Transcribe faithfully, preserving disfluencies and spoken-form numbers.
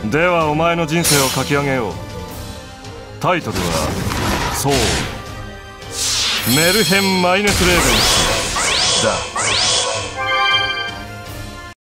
ではお前の人生を書き上げよう。タイトルはそうメルヘン・マイネス・レーベンス